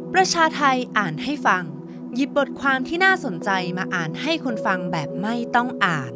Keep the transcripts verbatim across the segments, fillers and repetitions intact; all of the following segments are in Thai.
ประชาไทอ่านให้ฟังหยิบบทความที่น่าสนใจมาอ่านให้คนฟังแบบไม่ต้องอ่าน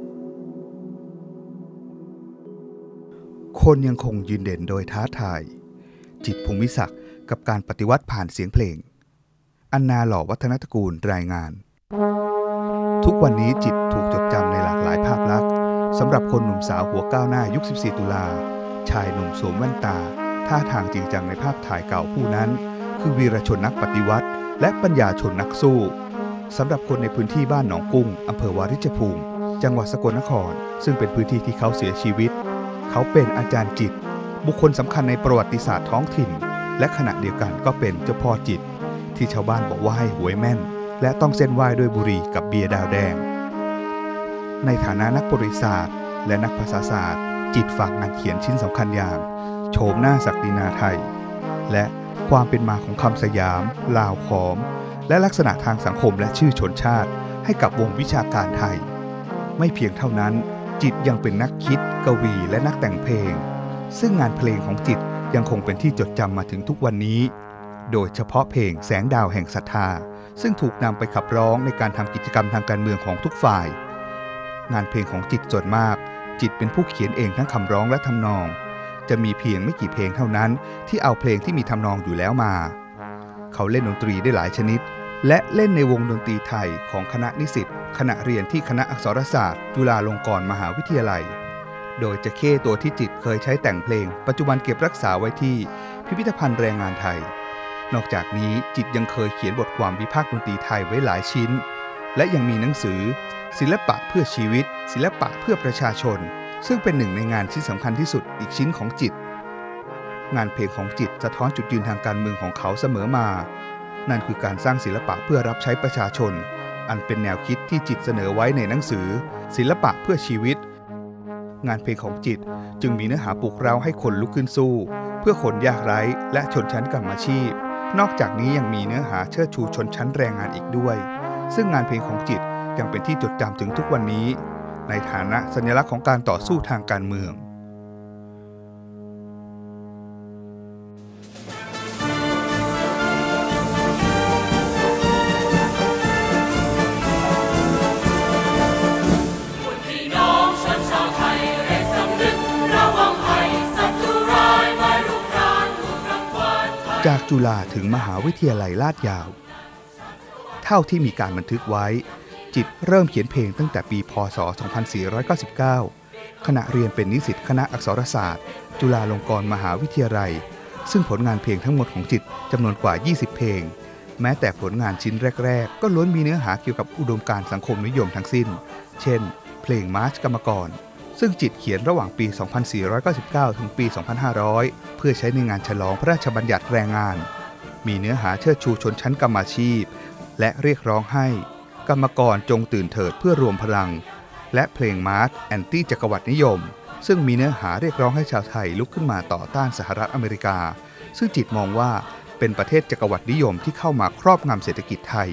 คนยังคงยืนเด่นโดยท้าทายจิตร ภูมิศักดิ์กับการปฏิวัติผ่านเสียงเพลงอันนา หล่อวัฒนตระกูลรายงานทุกวันนี้จิตรถูกจดจำในหลากหลายภาพลักษณ์สำหรับคนหนุ่มสาวหัวก้าวหน้ายุคสิบสี่ตุลาชายหนุ่มสวมแว่นตาท่าทางจริงจังในภาพถ่ายเก่าผู้นั้นคือวีรชนนักปฏิวัติและปัญญาชนนักสู้สำหรับคนในพื้นที่บ้านหนองกุ้งอำเภอวาริชภูมิจังหวัดสกลนครซึ่งเป็นพื้นที่ที่เขาเสียชีวิตเขาเป็นอาจารย์จิตรบุคคลสำคัญในประวัติศาสตร์ท้องถิ่นและขณะเดียวกันก็เป็นเจ้าพ่อจิตรที่ชาวบ้านบอกว่าให้หวยแม่นและต้องเส้นไหว้ด้วยบุหรี่กับเบียร์ดาวแดงในฐานะนักประวัติศาสตร์และนักภาษาศาสตร์จิตรฝากงานเขียนชิ้นสำคัญอย่างโฉมหน้าศักดินาไทยและความเป็นมาของคำสยามลาวขอมและลักษณะทางสังคมและชื่อชนชาติให้กับวงวิชาการไทยไม่เพียงเท่านั้นจิตรยังเป็นนักคิดกวีและนักแต่งเพลงซึ่งงานเพลงของจิตรยังคงเป็นที่จดจำมาถึงทุกวันนี้โดยเฉพาะเพลงแสงดาวแห่งศรัทธาซึ่งถูกนำไปขับร้องในการทำกิจกรรมทางการเมืองของทุกฝ่ายงานเพลงของจิตรส่วนมากจิตรเป็นผู้เขียนเองทั้งคำร้องและทำนองจะมีเพียงไม่กี่เพลงเท่านั้นที่เอาเพลงที่มีทำนองอยู่แล้วมาเขาเล่นดนตรีได้หลายชนิดและเล่นในวงดนตรีไทยของคณะนิสิตขณะเรียนที่คณะอักษรศาสตร์จุฬาลงกรณ์มหาวิทยาลัยโดยจะเข้ตัวที่จิตรเคยใช้แต่งเพลงปัจจุบันเก็บรักษาไว้ที่พิพิธภัณฑ์แรงงานไทยนอกจากนี้จิตรยังเคยเขียนบทความวิพากษ์ดนตรีไทยไว้หลายชิ้นและยังมีหนังสือศิลปะเพื่อชีวิตศิลปะเพื่อประชาชนซึ่งเป็นหนึ่งในงานที่สำคัญที่สุดอีกชิ้นของจิตรงานเพลงของจิตรสะท้อนจุดยืนทางการเมืองของเขาเสมอมานั่นคือการสร้างศิลปะเพื่อรับใช้ประชาชนอันเป็นแนวคิดที่จิตรเสนอไว้ในหนังสือศิลปะเพื่อชีวิตงานเพลงของจิตรจึงมีเนื้อหาปลุกเร้าให้คนลุกขึ้นสู้เพื่อคนยากไร้และชนชั้นกรรมอาชีพนอกจากนี้ยังมีเนื้อหาเชิดชูชนชั้นแรงงานอีกด้วยซึ่งงานเพลงของจิตรยังเป็นที่จดจำถึงทุกวันนี้ในฐานะสัญลักษณ์ของการต่อสู้ทางการเมืองจากจุฬาถึงมหาวิทยาลัยลาดยาวเท่าที่มีการบันทึกไว้จิตรเริ่มเขียนเพลงตั้งแต่ปีพ.ศ. สองพันสี่ร้อยเก้าสิบเก้าขณะเรียนเป็นนิสิตคณะอักษรศาสตร์จุฬาลงกรณ์มหาวิทยาลัยซึ่งผลงานเพลงทั้งหมดของจิตรจำนวนกว่ายี่สิบเพลงแม้แต่ผลงานชิ้นแรกๆก็ล้วนมีเนื้อหาเกี่ยวกับอุดมการณ์สังคมนิยมทั้งสิ้นเช่นเพลงมาร์ชกรรมกรซึ่งจิตรเขียนระหว่างปี สองพันสี่ร้อยเก้าสิบเก้า ถึงปี สองพันห้าร้อย เพื่อใช้ในงานฉลองพระราชบัญญัติแรงงานมีเนื้อหาเชิดชูชนชั้นกรรมอาชีพและเรียกร้องให้กรรมกรจงตื่นเถิดเพื่อรวมพลังและเพลงมาร์ชแอนตี้จักรวรรดินิยมซึ่งมีเนื้อหาเรียกร้องให้ชาวไทยลุกขึ้นมาต่อต้านสหรัฐอเมริกาซึ่งจิตรมองว่าเป็นประเทศจักรวรรดินิยมที่เข้ามาครอบงำเศรษฐกิจไทย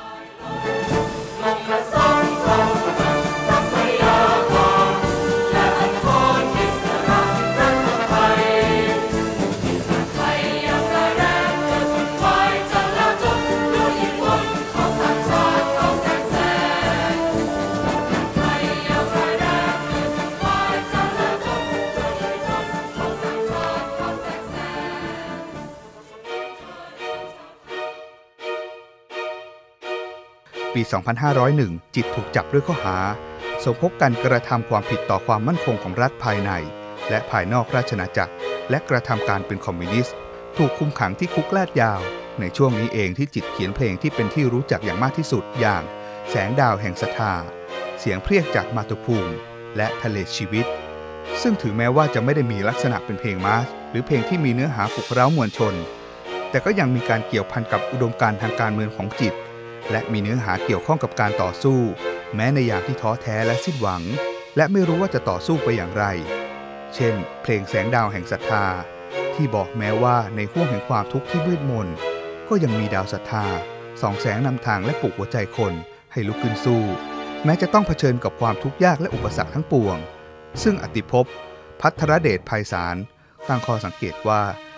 ปี สองพันห้าร้อยเอ็ด จิตรถูกจับด้วยข้อหาสมคบกันกระทำความผิดต่อความมั่นคงของรัฐภายในและภายนอกราชอาณาจักรและกระทำการเป็นคอมมิวนิสต์ถูกคุมขังที่คุกลาดยาวในช่วงนี้เองที่จิตรเขียนเพลงที่เป็นที่รู้จักอย่างมากที่สุดอย่างแสงดาวแห่งศรัทธาเสียงเพรียกจากมาตุภูมิและทะเลชีวิตซึ่งถึงแม้ว่าจะไม่ได้มีลักษณะเป็นเพลงมาร์ชหรือเพลงที่มีเนื้อหาปลุกเร้ามวลชนแต่ก็ยังมีการเกี่ยวพันกับอุดมการณ์ทางการเมืองของจิตรและมีเนื้อหาเกี่ยวข้องกับการต่อสู้แม้ในยามที่ท้อแท้และสิ้นหวังและไม่รู้ว่าจะต่อสู้ไปอย่างไรเช่นเพลงแสงดาวแห่งศรัทธาที่บอกแม้ว่าในห้วงแห่งความทุกข์ที่มืดมนก็ยังมีดาวศรัทธาส่องแสงนำทางและปลุกหัวใจคนให้ลุกขึ้นสู้แม้จะต้องเผชิญกับความทุกข์ยากและอุปสรรคทั้งปวงซึ่งอติภพ ภัทรเดชไพศาลตั้งข้อสังเกตว่า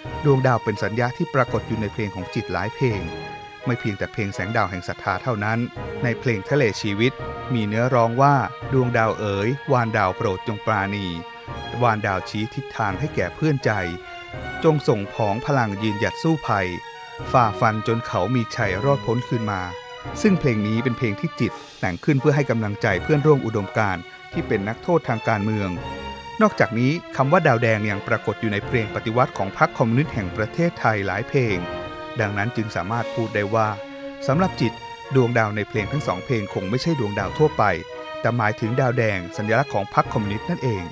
ดวงดาวเป็นสัญญาที่ปรากฏอยู่ในเพลงของจิตหลายเพลงไม่เพียงแต่เพลงแสงดาวแห่งศรัทธาเท่านั้นในเพลงทะเลชีวิตมีเนื้อร้องว่าดวงดาวเอ๋ยวานดาวโปรดจงปราณีวานดาวชี้ทิศทางให้แก่เพื่อนใจจงส่งผองพลังยืนหยัดสู้ภัยฝ่าฟันจนเขามีชัยรอดพ้นคืนมาซึ่งเพลงนี้เป็นเพลงที่จิตแต่งขึ้นเพื่อให้กำลังใจเพื่อนร่วมอุดมการณ์ที่เป็นนักโทษทางการเมืองนอกจากนี้คำว่าดาวแดงยังปรากฏอยู่ในเพลงปฏิวัติของพรรคคอมมิวนิสต์แห่งประเทศไทยหลายเพลงดังนั้นจึงสามารถพูดได้ว่าสำหรับจิตดวงดาวในเพลงทั้งสองเพลงคงไม่ใช่ดวงดาวทั่วไปแต่หมายถึงดาวแดงสัญลักษณ์ของพรรคคอมมิวนิสต์นั่นเอง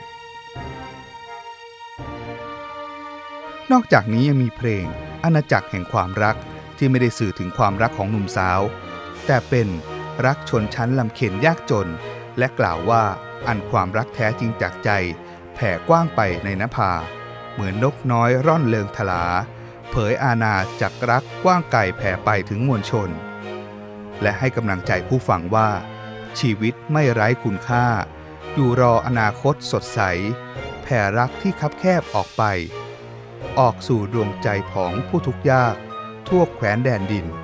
นอกจากนี้ยังมีเพลงอาณาจักรแห่งความรักที่ไม่ได้สื่อถึงความรักของหนุ่มสาวแต่เป็นรักชนชั้นลำเค็ญยากจนและกล่าวว่าอันความรักแท้จริงจากใจแผ่กว้างไปในนภาเหมือนนกน้อยร่อนเลิงทลาเผยอาณาจักรรักกว้างไกลแผ่ไปถึงมวลชนและให้กำลังใจผู้ฟังว่าชีวิตไม่ไร้คุณค่าอยู่รออนาคตสดใสแผ่รักที่คับแคบออกไปออกสู่ดวงใจของผู้ทุกข์ยากทั่วแคว้นแดนดิน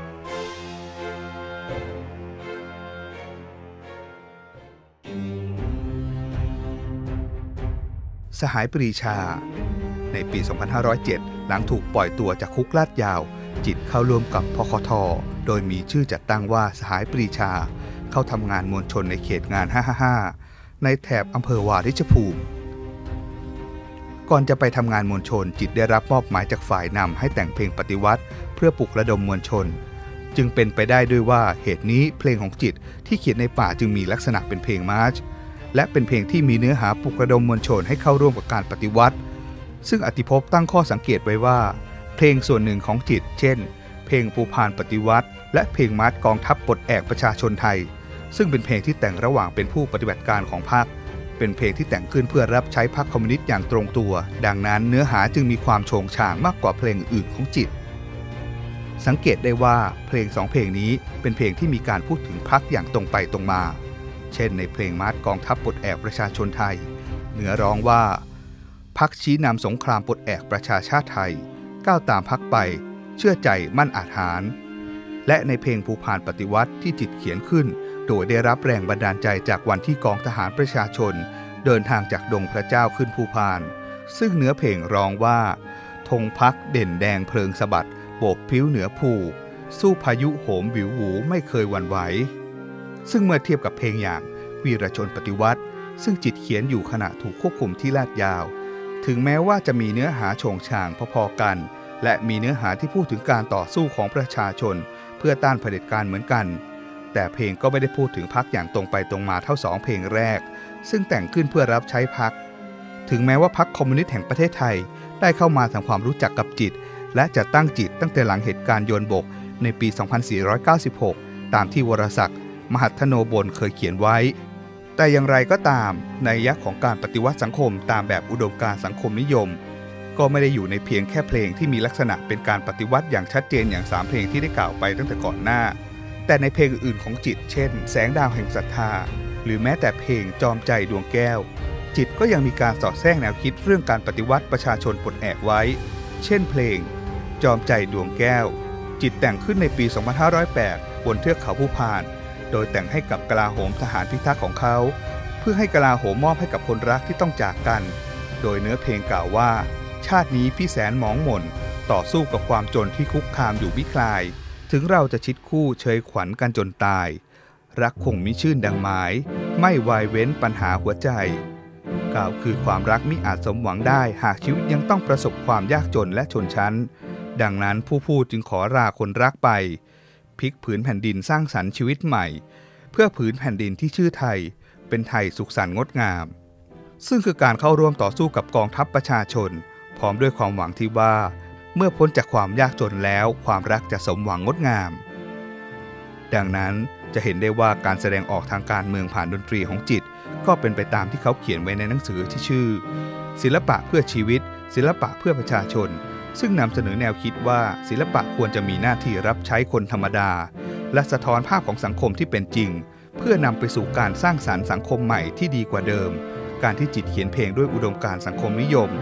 สหายปรีชาในปี สองพันห้าร้อยเจ็ด หลังถูกปล่อยตัวจากคุกลาดยาวจิตเข้าร่วมกับพคท.โดยมีชื่อจัดตั้งว่าสหายปรีชาเข้าทำงานมวลชนในเขตงาน ห้าห้าห้า ในแถบอำเภอวาริชภูมิก่อนจะไปทำงานมวลชนจิตได้รับมอบหมายจากฝ่ายนำให้แต่งเพลงปฏิวัติเพื่อปลุกระดมมวลชนจึงเป็นไปได้ด้วยว่าเหตุนี้เพลงของจิตที่เขียนในป่าจึงมีลักษณะเป็นเพลงมาร์ชและเป็นเพลงที่มีเนื้อหาปลุกระดมมวลชนให้เข้าร่วมกับการปฏิวัติซึ่งอธิภพตั้งข้อสังเกตไว้ว่าเพลงส่วนหนึ่งของจิตเช่นเพลงภูพานปฏิวัติและเพลงมาร์ชกองทัพปลดแอกประชาชนไทยซึ่งเป็นเพลงที่แต่งระหว่างเป็นผู้ปฏิบัติการของพรรคเป็นเพลงที่แต่งขึ้นเพื่อรับใช้พรรคคอมมิวนิสต์อย่างตรงตัวดังนั้นเนื้อหาจึงมีความโฉงฉางมากกว่าเพลงอื่นของจิตสังเกตได้ว่าเพลงสองเพลงนี้เป็นเพลงที่มีการพูดถึงพรรคอย่างตรงไปตรงมาเช่นในเพลงมาร์ชกองทัพปลดแอกประชาชนไทยเนื้อร้องว่าพรรคชี้นำสงครามปลดแอกประชาชาติไทยก้าวตามพรรคไปเชื่อใจมั่นอาจหาญและในเพลงภูพานปฏิวัติที่จิตเขียนขึ้นโดยได้รับแรงบันดาลใจจากวันที่กองทหารประชาชนเดินทางจากดงพระเจ้าขึ้นภูพานซึ่งเนื้อเพลงร้องว่าธงพรรคเด่นแดงเพลิงสะบัดโบกพิ้วเหนือภูสู้พายุโหมวิวหูไม่เคยหวั่นไหวซึ่งเมื่อเทียบกับเพลงอย่างวีรชนปฏิวัติซึ่งจิตเขียนอยู่ขณะถูกควบคุมที่ลาดยาวถึงแม้ว่าจะมีเนื้อหาโฉงฉางพอๆกันและมีเนื้อหาที่พูดถึงการต่อสู้ของประชาชนเพื่อต้านเผด็จการเหมือนกันแต่เพลงก็ไม่ได้พูดถึงพรรคอย่างตรงไปตรงมาเท่าสองเพลงแรกซึ่งแต่งขึ้นเพื่อรับใช้พรรคถึงแม้ว่าพรรคคอมมิวนิสต์แห่งประเทศไทยได้เข้ามาทำความรู้จักกับจิตและจัดตั้งจิตตั้งแต่หลังเหตุการณ์โยนบกในปี สองพันสี่ร้อยเก้าสิบหก ตามที่วรศักดิ์มหัทโนบลเคยเขียนไว้แต่อย่างไรก็ตามนัยยะของการปฏิวัติสังคมตามแบบอุดมการณ์สังคมนิยมก็ไม่ได้อยู่ในเพียงแค่เพลงที่มีลักษณะเป็นการปฏิวัติอย่างชัดเจนอย่างสามเพลงที่ได้กล่าวไปตั้งแต่ก่อนหน้าแต่ในเพลงอื่นของจิตเช่นแสงดาวแห่งศรัทธาหรือแม้แต่เพลงจอมใจดวงแก้วจิตก็ยังมีการสอดแทรกแนวคิดเรื่องการปฏิวัติประชาชนปลดแอกไว้เช่นเพลงจอมใจดวงแก้วจิตแต่งขึ้นในปี สองพันห้าร้อยแปด บนเทือกเขาภูพานโดยแต่งให้กับกลาโหมทหารพิทักษ์ของเขาเพื่อให้กลาโหมมอบให้กับคนรักที่ต้องจากกันโดยเนื้อเพลงกล่าวว่าชาตินี้พี่แสนหมองหม่นต่อสู้กับความจนที่คุกคามอยู่มิคลายถึงเราจะชิดคู่เชยขวัญกันจนตายรักคงมิชื่นดังหมายไม่วายเว้นปัญหาหัวใจกล่าวคือความรักมิอาจสมหวังได้หากชีวิตยังต้องประสบความยากจนและชนชั้นดังนั้นผู้พูดจึงขอลาคนรักไปพลิกผืนแผ่นดินสร้างสรรค์ชีวิตใหม่เพื่อผืนแผ่นดินที่ชื่อไทยเป็นไทยสุขสันต์งดงามซึ่งคือการเข้าร่วมต่อสู้กับกองทัพประชาชนพร้อมด้วยความหวังที่ว่าเมื่อพ้นจากความยากจนแล้วความรักจะสมหวังงดงามดังนั้นจะเห็นได้ว่าการแสดงออกทางการเมืองผ่านดนตรีของจิตก็เป็นไปตามที่เขาเขียนไว้ในหนังสือที่ชื่อศิลปะเพื่อชีวิตศิลปะเพื่อประชาชนซึ่งนำเสนอแนวคิดว่าศิลปะควรจะมีหน้าที่รับใช้คนธรรมดาและสะท้อนภาพของสังคมที่เป็นจริงเพื่อนำไปสู่การสร้างสรรค์สังคมใหม่ที่ดีกว่าเดิมการที่จิตเขียนเพลงด้วยอุดมการณ์สังคมนิยม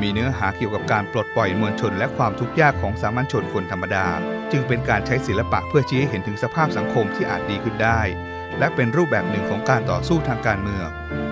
มีเนื้อหาเกี่ยวกับการปลดปล่อยมวลชนและความทุกข์ยากของสามัญชนคนธรรมดาจึงเป็นการใช้ศิลปะเพื่อชี้ให้เห็นถึงสภาพสังคมที่อาจดีขึ้นได้และเป็นรูปแบบหนึ่งของการต่อสู้ทางการเมือง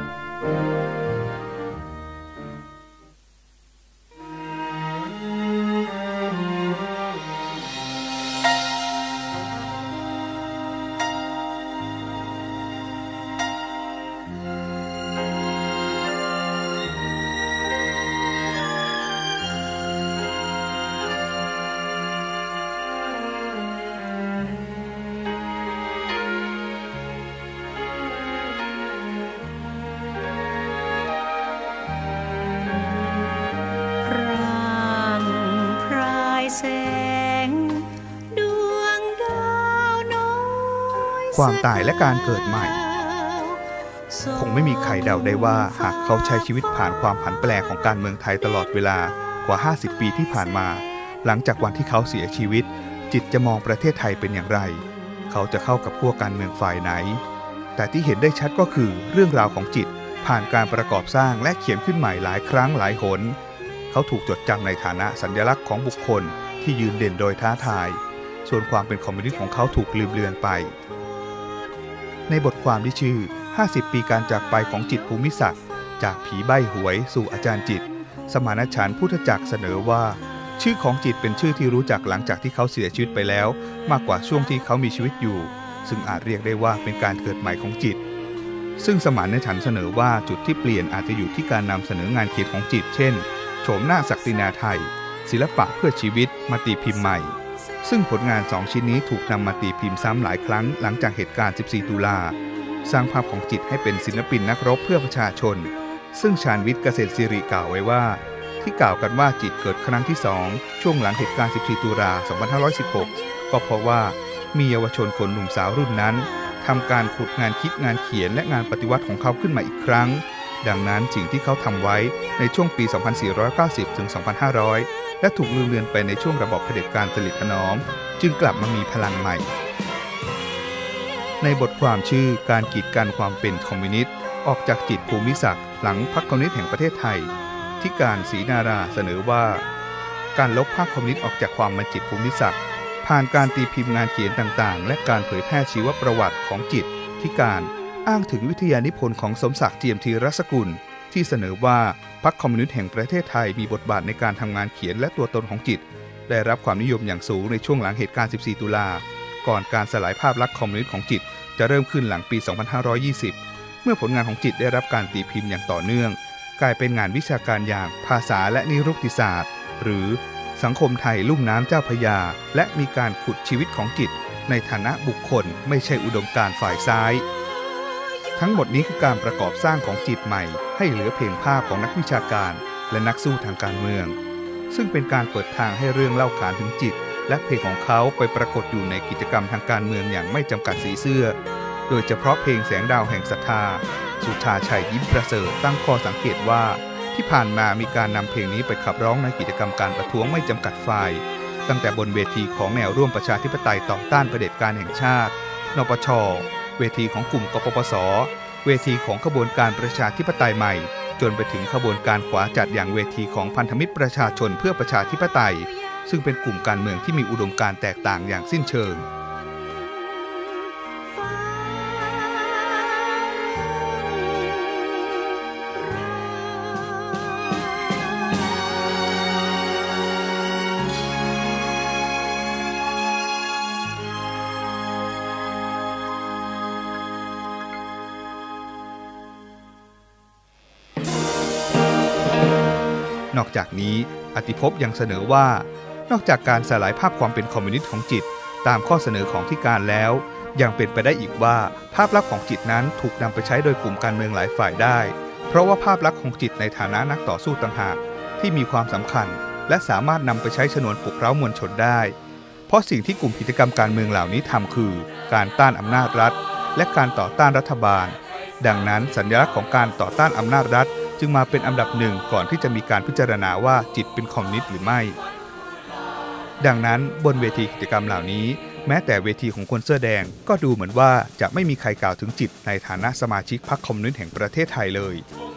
ความตายและการเกิดใหม่คงไม่มีใครเดาได้ว่าหากเขาใช้ชีวิตผ่านความผันแปรของการเมืองไทยตลอดเวลากว่าห้าสิบปีที่ผ่านมาหลังจากวันที่เขาเสียชีวิตจิตจะมองประเทศไทยเป็นอย่างไรเขาจะเข้ากับพวกการเมืองฝ่ายไหนแต่ที่เห็นได้ชัดก็คือเรื่องราวของจิตผ่านการประกอบสร้างและเขียนขึ้นใหม่หลายครั้งหลายหนเขาถูกจดจำในฐานะสัญลักษณ์ของบุคคลที่ยืนเด่นโดยท้าทายส่วนความเป็นคอมมิวนิสต์ของเขาถูกลืมเลือนไปในบทความที่ชื่อห้าสิบปีการจากไปของจิตรภูมิศักดิ์จากผีใบ้หวยสู่อาจารย์จิตรสมานฉันท์พุทธจักรเสนอว่าชื่อของจิตรเป็นชื่อที่รู้จักหลังจากที่เขาเสียชีวิตไปแล้วมากกว่าช่วงที่เขามีชีวิตอยู่ซึ่งอาจเรียกได้ว่าเป็นการเกิดใหม่ของจิตรซึ่งสมานฉันท์เสนอว่าจุดที่เปลี่ยนอาจจะอยู่ที่การนำเสนองานเขียนของจิตรเช่นโฉมหน้าศักดินาไทยศิลปะเพื่อชีวิตมาตีพิมพ์ใหม่ซึ่งผลงานสองชิ้นนี้ถูกนำมาตีพิมพ์ซ้ำหลายครั้งหลังจากเหตุการณ์สิบสี่ตุลาสร้างภาพของจิตรให้เป็นศิลปินนักรบเพื่อประชาชนซึ่งชาญวิทย์เกษตรศิริกล่าวไว้ว่าที่กล่าวกันว่าจิตรเกิดครั้งที่สองช่วงหลังเหตุการณ์สิบสี่ตุลาสองพันห้าร้อยสิบหกก็เพราะว่ามีเยาวชนคนหนุ่มสาวรุ่นนั้นทำการขุดงานคิดงานเขียนและงานปฏิวัติของเขาขึ้นมาอีกครั้งดังนั้นสิ่งที่เขาทำไว้ในช่วงปีสองพันสี่ร้อยเก้าสิบถึงสองพันห้าร้อยและถูกลืมเลือนไปในช่วงระบอบเผด็จการสลิดถนอมจึงกลับมามีพลังใหม่ในบทความชื่อการกีดกันความเป็นคอมมิวนิสต์ออกจากจิตรภูมิศักดิ์หลังพรรคคอมมิวนิสต์แห่งประเทศไทยที่การศรีนาราเสนอว่าการลบภาคคอมมิวนิสต์ออกจากความเป็นจิตรภูมิศักดิ์ผ่านการตีพิมพ์งานเขียนต่างๆและการเผยแพร่ชีวประวัติของจิตรที่การอ้างถึงวิทยานิพนธ์ของสมศักดิ์เจียมธีรสกุลที่เสนอว่าพรรคคอมมิวนิสต์แห่งประเทศไทยมีบทบาทในการทำงานเขียนและตัวตนของจิตรได้รับความนิยมอย่างสูงในช่วงหลังเหตุการณ์สิบสี่ตุลาก่อนการสลายภาพลักษณ์คอมมิวนิสต์ของจิตรจะเริ่มขึ้นหลังปีสองพันห้าร้อยยี่สิบเมื่อผลงานของจิตรได้รับการตีพิมพ์อย่างต่อเนื่องกลายเป็นงานวิชาการอย่างภาษาและนิรุกติศาสตร์หรือสังคมไทยลุ่มน้ำเจ้าพระยาและมีการขุดชีวิตของจิตรในฐานะบุคคลไม่ใช่อุดมการณ์ฝ่ายซ้ายทั้งหมดนี้คือการประกอบสร้างของจิตรใหม่ให้เหลือเพียงภาพของนักวิชาการและนักสู้ทางการเมืองซึ่งเป็นการเปิดทางให้เรื่องเล่าขานถึงจิตรและเพลงของเขาไปปรากฏอยู่ในกิจกรรมทางการเมืองอย่างไม่จำกัดสีเสื้อโดยเฉพาะเพลงแสงดาวแห่งศรัทธาสุชาชัยยิ้มประเสริฐตั้งข้อสังเกตว่าที่ผ่านมามีการนำเพลงนี้ไปขับร้องในกิจกรรมการประท้วงไม่จำกัดฝ่ายตั้งแต่บนเวทีของแนวร่วมประชาธิปไตยต่อต้านเผด็จการแห่งชาตินปช.เวทีของกลุ่มกปปส.เวทีของขบวนการประชาธิปไตยใหม่จนไปถึงขบวนการขวาจัดอย่างเวทีของพันธมิตรประชาชนเพื่อประชาธิปไตยซึ่งเป็นกลุ่มการเมืองที่มีอุดมการณ์แตกต่างอย่างสิ้นเชิงนอกจากนี้อติภพยังเสนอว่านอกจากการสลายภาพความเป็นคอมมิวนิสต์ของจิตรตามข้อเสนอของที่การแล้วยังเป็นไปได้อีกว่าภาพลักษณ์ของจิตรนั้นถูกนำไปใช้โดยกลุ่มการเมืองหลายฝ่ายได้เพราะว่าภาพลักษณ์ของจิตรในฐานะนักต่อสู้ต่างหากที่มีความสำคัญและสามารถนำไปใช้ชนวนปลุกเร้ามวลชนได้เพราะสิ่งที่กลุ่มกิจกรรมการเมืองเหล่านี้ทำคือการต้านอำนาจรัฐและการต่อต้านรัฐบาลดังนั้นสัญลักษณ์ของการต่อต้านอำนาจรัฐจึงมาเป็นอันดับหนึ่งก่อนที่จะมีการพิจารณาว่าจิตรเป็นคอมมิวนิสต์หรือไม่ดังนั้นบนเวทีกิจกรรมเหล่านี้แม้แต่เวทีของคนเสื้อแดงก็ดูเหมือนว่าจะไม่มีใครกล่าวถึงจิตรในฐานะสมาชิกพรรคคอมมิวนิสต์แห่งประเทศไทยเลย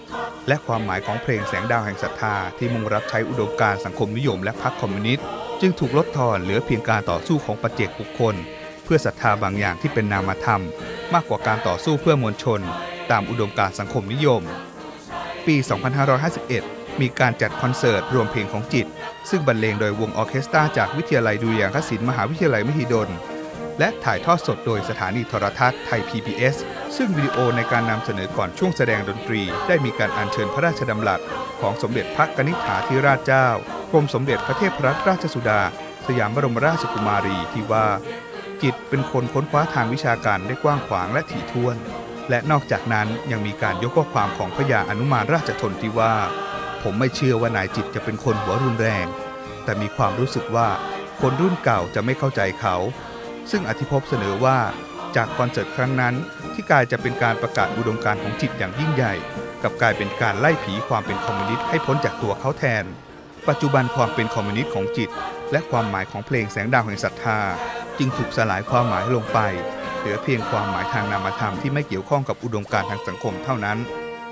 และความหมายของเพลงแสงดาวแห่งศรัทธาที่มุ่งรับใช้อุดมการณ์สังคมนิยมและพรรคคอมมิวนิสต์จึงถูกลดทอนเหลือเพียงการต่อสู้ของปัจเจกบุคคลเพื่อศรัทธาบางอย่างที่เป็นนามธรรมมากกว่าการต่อสู้เพื่อมวลชนตามอุดมการณ์สังคมนิยมปี สองพันห้าร้อยห้าสิบเอ็ด มีการจัดคอนเสิร์ตรวมเพลงของจิตซึ่งบรรเลงโดยวงออร์เคสตราจากวิทยาลัยดุริยางคศิลป์มหาวิทยาลัยมหิดลและถ่ายทอดสดโดยสถานีโทรทัศน์ไทย พี บี เอส ซึ่งวิดีโอในการนำเสนอก่อนช่วงแสดงดนตรีได้มีการอัญเชิญพระราชดำรัสของสมเด็จพระกนิษฐาธิราชเจ้ากรมสมเด็จพระเทพรัตนราชสุดาสยามบรมราชกุมารีที่ว่าจิตเป็นคนค้นคว้าทางวิชาการได้กว้างขวางและถี่ถ้วนและนอกจากนั้นยังมีการยกข้อความของพระยาอนุมานราชชนที่ว่าผมไม่เชื่อว่านายจิตจะเป็นคนหัวรุนแรงแต่มีความรู้สึกว่าคนรุ่นเก่าจะไม่เข้าใจเขาซึ่งอธิภพเสนอว่าจากคอนเสิร์ตครั้งนั้นที่กลายจะเป็นการประกาศอุดมการณ์ของจิตอย่างยิ่งใหญ่กับกลายเป็นการไล่ผีความเป็นคอมมิวนิสต์ให้พ้นจากตัวเขาแทนปัจจุบันความเป็นคอมมิวนิสต์ของจิตและความหมายของเพลงแสงดาวแห่งศรัทธาจึงถูกสลายความหมายลงไปเหลือเพียงความหมายทางนามธรรมที่ไม่เกี่ยวข้องกับอุดมการณ์ทางสังคมเท่านั้น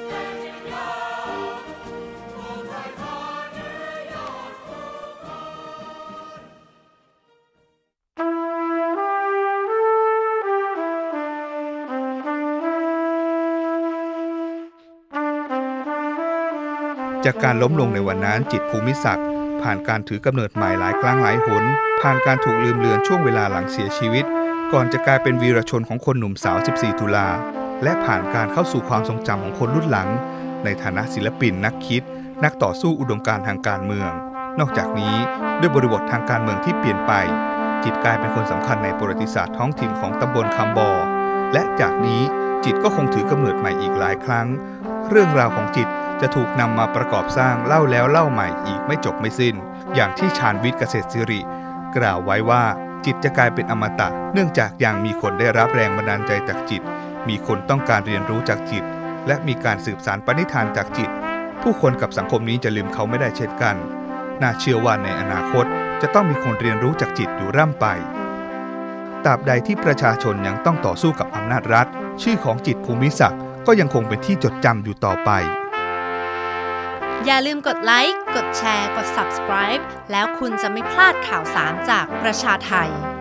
จากการล้มลงในวันนั้นจิตภูมิศักดิ์ผ่านการถือกำเนิดใหม่หลายครั้งหลายหนผ่านการถูกลืมเลือนช่วงเวลาหลังเสียชีวิตก่อนจะกลายเป็นวีรชนของคนหนุ่มสาวสิบสี่ตุลาและผ่านการเข้าสู่ความทรงจำของคนรุ่นหลังในฐานะศิลปินนักคิดนักต่อสู้อุดมการณ์ทางการเมืองนอกจากนี้ด้วยบริบททางการเมืองที่เปลี่ยนไปจิตกลายเป็นคนสำคัญในประวัติศาสตร์ท้องถิ่นของตำบลคำบอและจากนี้จิตก็คงถือกำเนิดใหม่อีกหลายครั้งเรื่องราวของจิตจะถูกนำมาประกอบสร้างเล่าแล้วเล่าใหม่อีกไม่จบไม่สิ้นอย่างที่ชาญวิทย์เกษตรศิริกล่าวไว้ว่าจิตจะกลายเป็นอมตะเนื่องจากยังมีคนได้รับแรงบันดาลใจจากจิตมีคนต้องการเรียนรู้จากจิตและมีการสืบสานปณิธานจากจิตผู้คนกับสังคมนี้จะลืมเขาไม่ได้เช่นกันน่าเชื่อว่าในอนาคตจะต้องมีคนเรียนรู้จากจิตอยู่ร่ำไปตราบใดที่ประชาชนยังต้องต่อสู้กับอำนาจรัฐชื่อของจิตภูมิศักดิ์ก็ยังคงเป็นที่จดจำอยู่ต่อไปอย่าลืมกดไลค์ กดแชร์ กด ซับสไครบ์ แล้วคุณจะไม่พลาดข่าวสารจากประชาไทย